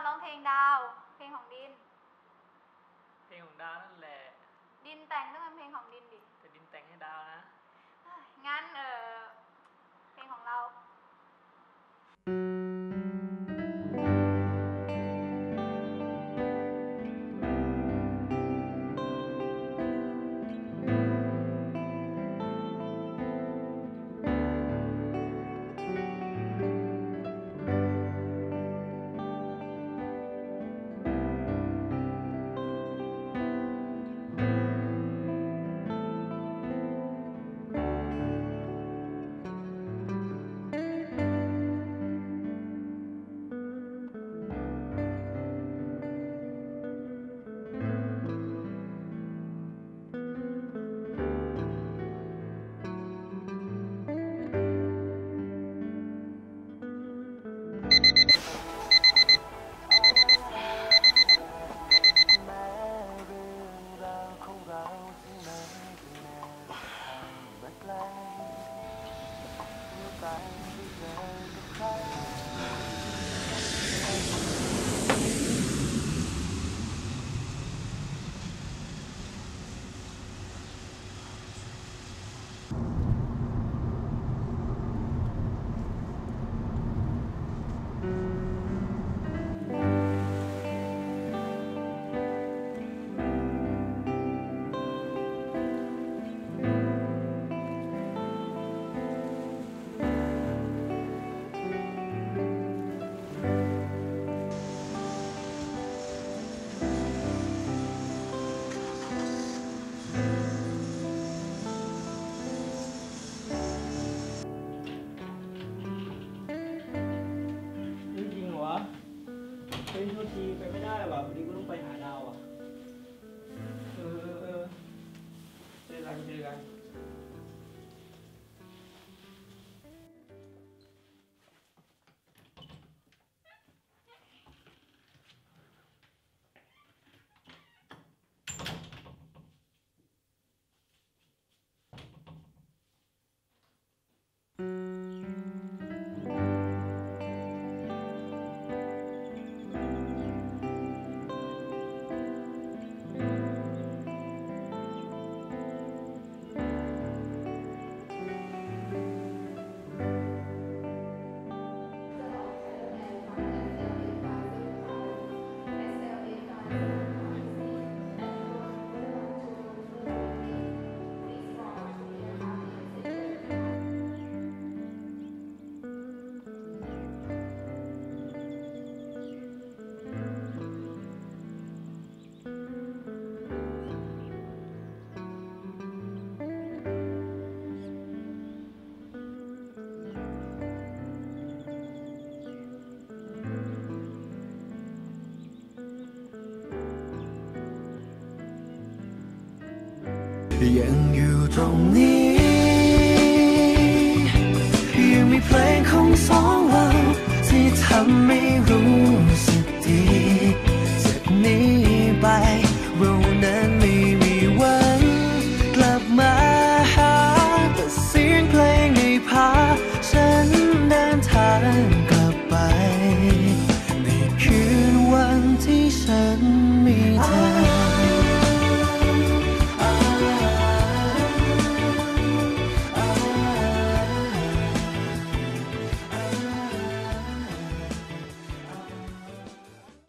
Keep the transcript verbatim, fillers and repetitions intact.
ร้องเพลงดาวเพลงของดินเพลงของดาวนั่นแหละดินแต่งต้องเป็นเพลงของดินดิแต่ดินแต่งให้ดาวนะงั้นเออเพลงของเราเฮ้ยโทษทีไปไม่ได้ว่ะพอดีกูต้องไปหาดาวอ่ะเออเออเออเจอกันเจอกันยังอยู่ตรงนี้ยังมีเพลงของสองเราที่ทำให้รู้สึกดีจากนี้ไปเรานั้นไม่มีวันกลับมาหาแต่เสียงเพลงได้พาฉันเดินทางกลับไปในคืนวันที่ฉันมีเธอ